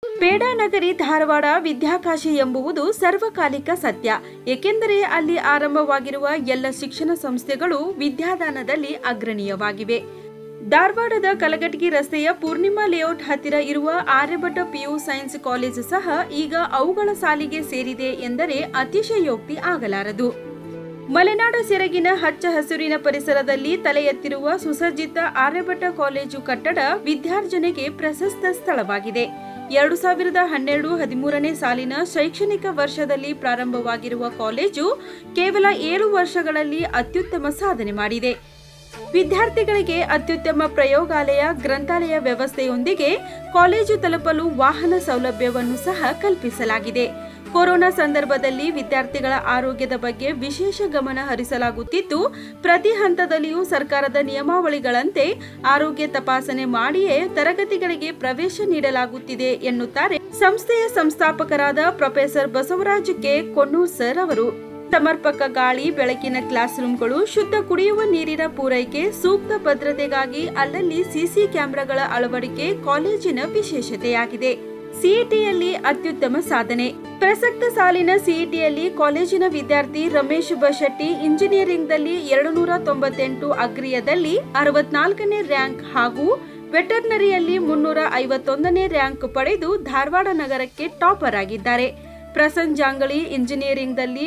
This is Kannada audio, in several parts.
ಪೇಡಾನಗರಿ ಧಾರವಾಡ ವಿದ್ಯಾಕಾಶಿ ಎಂಬುವುದು ಸರ್ವಕಾಲಿಕ ಸತ್ಯ. ಏಕೆಂದರೆ ಅಲ್ಲಿ ಆರಂಭವಾಗಿರುವ ಎಲ್ಲ ಶಿಕ್ಷಣ ಸಂಸ್ಥೆಗಳು ವಿದ್ಯಾದಾನದಲ್ಲಿ ಅಗ್ರಣೀಯವಾಗಿವೆ. ಧಾರವಾಡದ ಕಲಘಟಗಿ ರಸ್ತೆಯ ಪೂರ್ಣಿಮಾ ಲೇಔಟ್ ಹತ್ತಿರ ಇರುವ ಆರ್ಯಭಟ ಪಿಯು ಸೈನ್ಸ್ ಕಾಲೇಜು ಸಹ ಈಗ ಅವುಗಳ ಸಾಲಿಗೆ ಸೇರಿದೆ ಎಂದರೆ ಅತಿಶಯೋಕ್ತಿ ಆಗಲಾರದು. ಮಲೆನಾಡ ಸೆರಗಿನ ಹಚ್ಚ ಹಸುರಿನ ಪರಿಸರದಲ್ಲಿ ತಲೆ ಎತ್ತಿರುವ ಸುಸಜ್ಜಿತ ಆರ್ಯಭಟ ಕಾಲೇಜು ಕಟ್ಟಡ ವಿದ್ಯಾರ್ಜನೆಗೆ ಪ್ರಶಸ್ತ ಸ್ಥಳವಾಗಿದೆ. 2012-13ನೇ ಸಾಲಿನ ಶೈಕ್ಷಣಿಕ ವರ್ಷದಲ್ಲಿ ಪ್ರಾರಂಭವಾಗಿರುವ ಕಾಲೇಜು ಕೇವಲ 7 ವರ್ಷಗಳಲ್ಲಿ ಅತ್ಯುತ್ತಮ ಸಾಧನೆ ಮಾಡಿದೆ. ವಿದ್ಯಾರ್ಥಿಗಳಿಗೆ ಅತ್ಯುತ್ತಮ ಪ್ರಯೋಗಾಲಯ, ಗ್ರಂಥಾಲಯ ವ್ಯವಸ್ಥೆಯೊಂದಿಗೆ ಕಾಲೇಜು ತಲುಪಲು ವಾಹನ ಸೌಲಭ್ಯವನ್ನು ಸಹ ಕಲ್ಪಿಸಲಾಗಿದೆ. ಕೊರೋನಾ ಸಂದರ್ಭದಲ್ಲಿ ವಿದ್ಯಾರ್ಥಿಗಳ ಆರೋಗ್ಯದ ಬಗ್ಗೆ ವಿಶೇಷ ಗಮನ ಹರಿಸಲಾಗುತ್ತಿದ್ದು, ಪ್ರತಿ ಹಂತದಲ್ಲಿಯೂ ಸರ್ಕಾರದ ನಿಯಮಾವಳಿಗಳಂತೆ ಆರೋಗ್ಯ ತಪಾಸಣೆ ಮಾಡಿಯೇ ತರಗತಿಗಳಿಗೆ ಪ್ರವೇಶ ನೀಡಲಾಗುತ್ತಿದೆ ಎನ್ನುತ್ತಾರೆ ಸಂಸ್ಥೆಯ ಸಂಸ್ಥಾಪಕರಾದ professor Basavaraj K Konnur sir ಅವರು. ಸಮರ್ಪಕ ಗಾಳಿ, ಬೆಳಕಿನ ಕ್ಲಾಸ್ ರೂಮ್ಗಳು, ಶುದ್ಧ ಕುಡಿಯುವ ನೀರಿನ ಪೂರೈಕೆ, ಸೂಕ್ತ ಭದ್ರತೆಗಾಗಿ ಅಲ್ಲಲ್ಲಿ ಸಿಸಿ ಕ್ಯಾಮೆರಾಗಳ ಅಳವಡಿಕೆ ಕಾಲೇಜಿನ ವಿಶೇಷತೆಯಾಗಿದೆ. ಸಿಇಟಿಯಲ್ಲಿ ಅತ್ಯುತ್ತಮ ಸಾಧನೆ. ಪ್ರಸಕ್ತ ಸಾಲಿನ ಸಿಇಟಿಯಲ್ಲಿ ಕಾಲೇಜಿನ ವಿದ್ಯಾರ್ಥಿ ರಮೇಶ್ ಬಶೆಟ್ಟಿ ಇಂಜಿನಿಯರಿಂಗ್ದಲ್ಲಿ 298, ಅಗ್ರಿಯದಲ್ಲಿ 64ನೇ ರ್ಯಾಂಕ್ ಹಾಗೂ ವೆಟರ್ನರಿಯಲ್ಲಿ 351ನೇ ರ್ಯಾಂಕ್ ಪಡೆದು ಧಾರವಾಡ ನಗರಕ್ಕೆ ಟಾಪರ್ ಆಗಿದ್ದಾರೆ. ಪ್ರಸನ್ನ ಜಾಂಗಳಿ ಇಂಜಿನಿಯರಿಂಗ್ದಲ್ಲಿ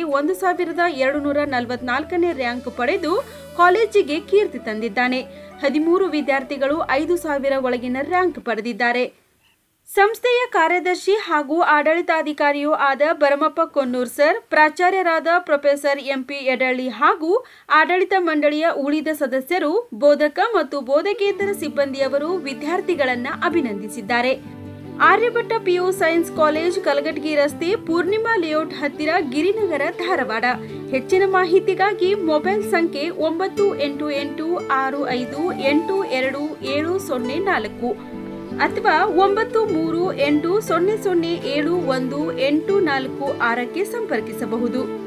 1244ನೇ ರ್ಯಾಂಕ್ ಪಡೆದು ಕಾಲೇಜಿಗೆ ಕೀರ್ತಿ ತಂದಿದ್ದಾನೆ. 13 ವಿದ್ಯಾರ್ಥಿಗಳು 5000 ಒಳಗಿನ ರ್ಯಾಂಕ್ ಪಡೆದಿದ್ದಾರೆ. ಸಂಸ್ಥೆಯ ಕಾರ್ಯದರ್ಶಿ ಹಾಗೂ ಆಡಳಿತಾಧಿಕಾರಿಯೂ ಆದ ಭರಮಪ್ಪ ಕೊಣ್ಣೂರ್ ಸರ್, ಪ್ರಾಚಾರ್ಯರಾದ ಪ್ರೊಫೆಸರ್ ಎಂಪಿ ಯಡಳ್ಳಿ ಹಾಗೂ ಆಡಳಿತ ಮಂಡಳಿಯ ಉಳಿದ ಸದಸ್ಯರು, ಬೋಧಕ ಮತ್ತು ಬೋಧಕೇತರ ಸಿಬ್ಬಂದಿಯವರು ವಿದ್ಯಾರ್ಥಿಗಳನ್ನ ಅಭಿನಂದಿಸಿದ್ದಾರೆ. Aryabhata PU science college, Kalghatgi ರಸ್ತೆ, ಪೂರ್ಣಿಮಾ ಲೇಔಟ್ ಹತ್ತಿರ, ಗಿರಿನಗರ, ಧಾರವಾಡ. ಹೆಚ್ಚಿನ ಮಾಹಿತಿಗಾಗಿ ಮೊಬೈಲ್ ಸಂಖ್ಯೆ 9886582704 ಅಥವಾ 9380071846ಕ್ಕೆ ಸಂಪರ್ಕಿಸಬಹುದು.